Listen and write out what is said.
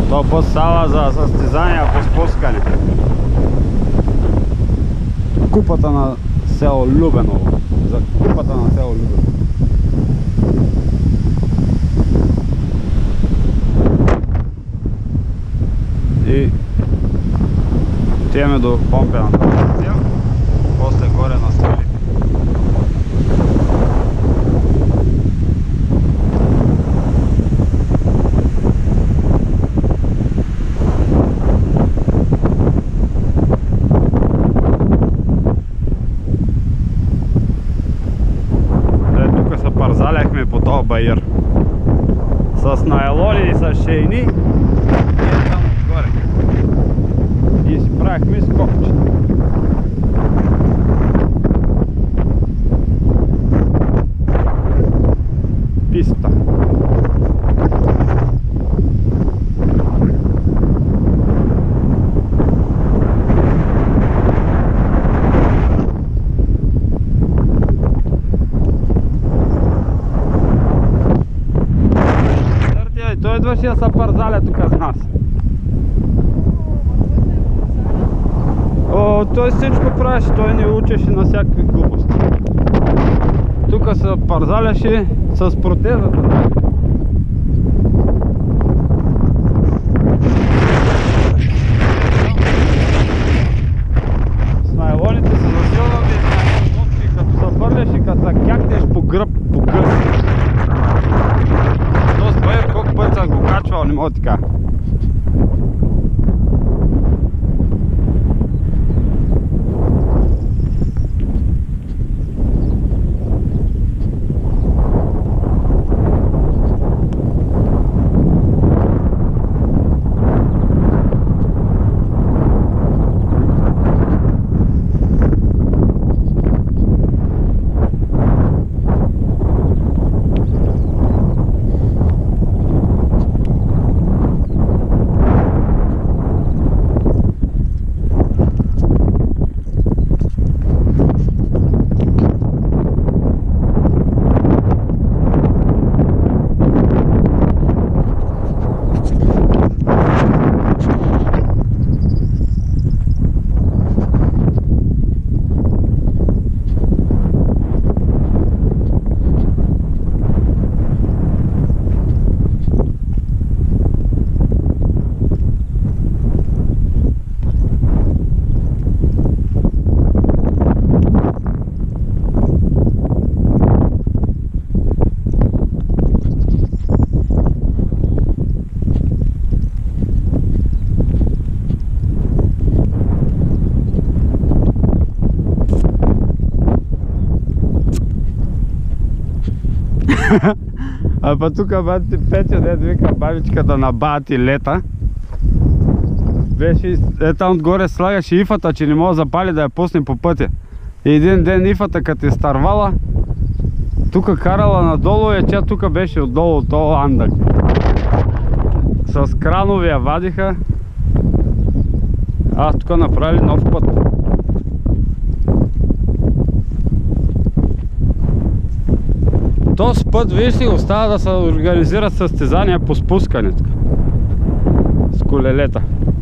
То път става за състезания по спускане. Купата на село Любеново. За купата на село Любеново. И отиваме до помпената статия, после горе на скалите. Тук се парзаляхме по този баир с найлони и с шейни и там горе. И си правихме скокчета. Писта. Той идваше да се парзаля тук с нас. Той всичко правеше, той ни учеше на всякакви глупости. Тук се парзаляше с протезата. С найлоните се засилваме и като се бърляш и като се кякнеш по гръб, по гъс. То с баир колко път съм го качвал, не мога така. А па тука бати Петя, дед вика бабичката на бати лета. Беше, там отгоре слагаше ифата, че не мога да запали да я пусне по пътя. И един ден ифата като е старвала, тука карала надолу и тя тука беше отдолу от този андък. С кранови я вадиха. Аз тука направили нов път. Този път, виж ли, остава да се организират състезания по спускане с колелета.